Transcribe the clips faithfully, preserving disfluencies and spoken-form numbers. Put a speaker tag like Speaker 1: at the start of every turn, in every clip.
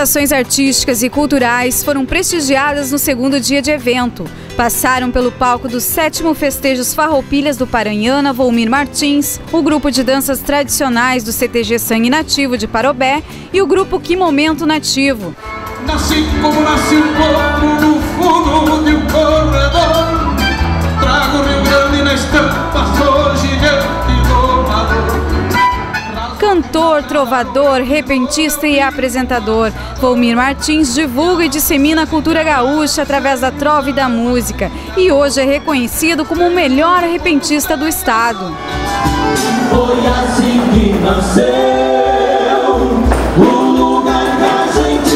Speaker 1: apresentações artísticas e culturais foram prestigiadas no segundo dia de evento. Passaram pelo palco dos sétimo Festejos Farroupilhas do Paranhana Volmir Martins, o grupo de danças tradicionais do C T G Sangue Nativo de Parobé e o grupo Que Momento Nativo.
Speaker 2: Nasci como nasci um pouco no fundo de um corredor, trago o Rio Grande na estampa, sou gigante domador.
Speaker 1: Cantor, trovador, repentista e apresentador, Volmir Martins divulga e dissemina a cultura gaúcha através da trova e da música e hoje é reconhecido como o melhor repentista do estado.
Speaker 2: Foi assim que nasceu o lugar da gente.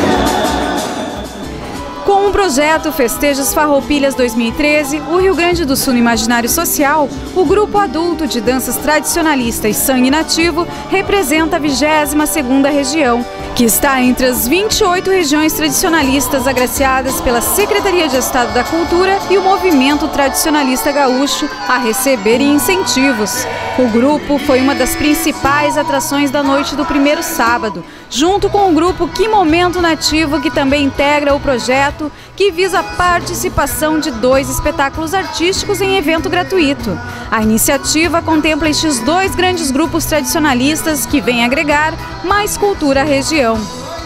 Speaker 1: Com o projeto Festejos Farroupilhas dois mil e treze, o Rio Grande do Sul no Imaginário Social, o grupo adulto de danças tradicionalistas Sangue Nativo representa a vigésima segunda região, que está entre as vinte e oito regiões tradicionalistas agraciadas pela Secretaria de Estado da Cultura e o Movimento Tradicionalista Gaúcho a receberem incentivos. O grupo foi uma das principais atrações da noite do primeiro sábado, junto com o grupo Que Momento Nativo, que também integra o projeto, que visa a participação de dois espetáculos artísticos em evento gratuito. A iniciativa contempla estes dois grandes grupos tradicionalistas que vêm agregar mais cultura à região.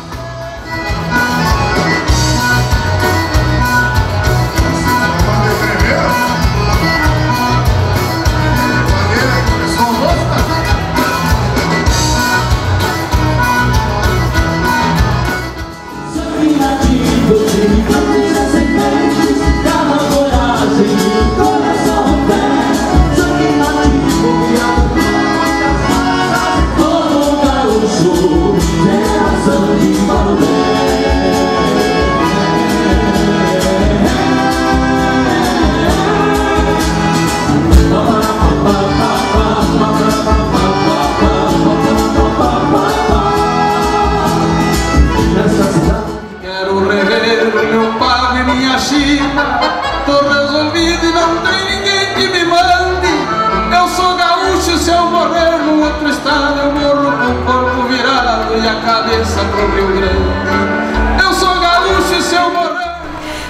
Speaker 2: Tô resolvido e não tem ninguém que me mande. Eu sou gaúcho, se eu morrer num outro estado, eu morro com o corpo virado e a cabeça pro Rio Grande. Eu sou gaúcho, se eu morrer...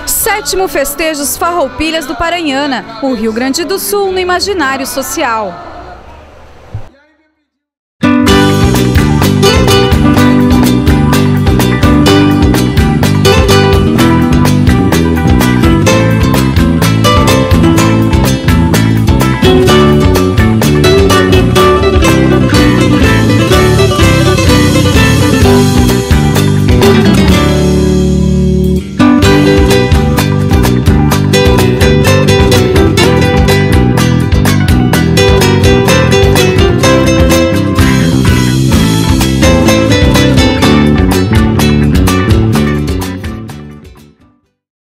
Speaker 1: Sétimo Festejos Farroupilhas do Paranhana, o Rio Grande do Sul no Imaginário Social.